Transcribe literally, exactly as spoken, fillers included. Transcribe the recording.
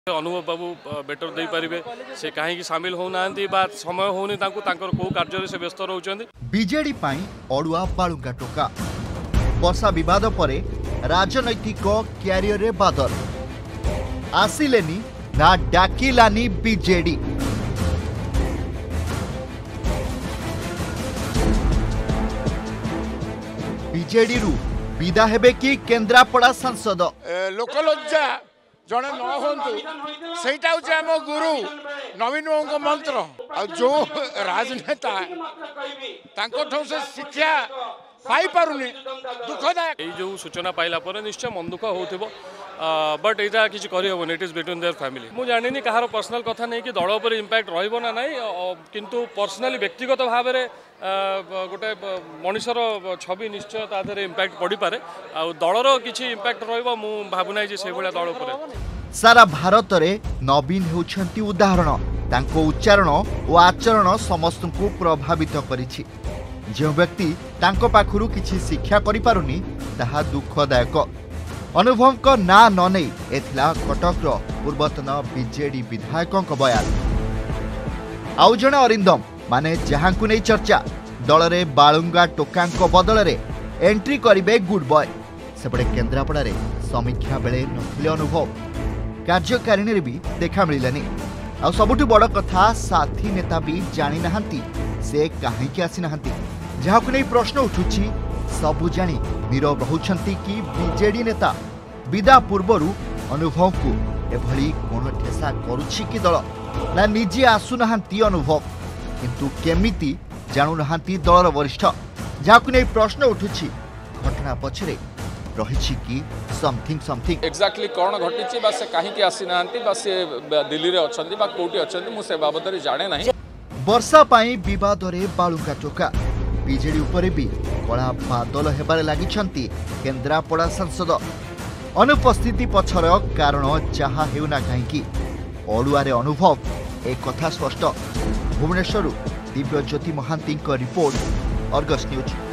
अनुभव बाबू बेटर दे पारे से कहीं सामिल होना समय होनी कौ कार्य से व्यस्त रोच बीजेडी अड़ुआ बालुंगा टोका बर्षा विवाद पर राजनैतिक क्यारियर बादल आसिलेनी ना डाकिलानी बीजेडी बीजेडी रु विदा हेबे कि केन्द्रापड़ा सांसद लोकलज्जा जड़े न हूँ से आम गुरु नवीन बाबू मंत्र आ जो राजनेता से शिक्षा पाई पारुनी दुखदायक जो सूचना पाइला पर निश्चय मन दुख हो बट यहाँ किसी करहबन it is between their family मुझे जानी कहार पर्सनल कथा नहीं कि दल पर इंपैक्ट रहिबो ना नहीं किंतु पर्सनली व्यक्तिगत भाव में गोटे मनीषर छवि निश्चय तादर इंपैक्ट पड़ पारे आ दलर किसी इंपैक्ट रहिबो मु भाबुना जे से भलिया दल पर सारा भारत रे नवीन होउछंती उदाहरण तांको उच्चारण और आचरण समस्त को प्रभावित करिछि जो व्यक्ति तांको पाखुरु किछि शिक्षा करि पारुनी ताहा दुखदायक अनुभव को ना न नहीं एथिला कटक रो पूर्वतन बीजेडी विधायकों को बयान आउ जणे अरिंदम माने जहां को नहीं चर्चा दल रे बालुंगा टोका बदल रे एंट्री करिवे गुड बॉय सेपटे केन्द्रापड़ा रे समीक्षा बेले नथिले अनुभव कार्यकारिणी भी देखा मिलानी आ सबुठु बड़ कथा साथी नेता भी जानी नाहंती से कहीं आसी नाहंती जहां को नहीं प्रश्न उठुछि सबु जानी नीरव रहउछंती कि बीजेडी नेता विदा पूर्वरु अनुभव को एभली कोन ठेसा करूछि कि दल ना निजे आसु नाहंती अनुभव किंतु केमिति जानू नाहंती दलर वरिष्ठ जहां को नहीं प्रश्न उठुछि घटना पछरे रही कि समथिंग समथिंग एक्जाक्टली कौन घटी बा से कहीं आसी ना बा से दिल्ली रे अछंती बा कोठी अछंती मु से बाबत रे जाने नहीं वर्षा पाई विवाद रे बालुंगा टोका बीजेडी उपरे भी कड़ा बादल हेबारे लागिछंती केन्द्रापड़ा सांसद अनुपस्थिति पछर कारण जहा हेउना कहीं अड़ुआ रे अनुभव एक कथा स्पष्ट Bhubaneswar Divyajyoti Mahanti report Argus news.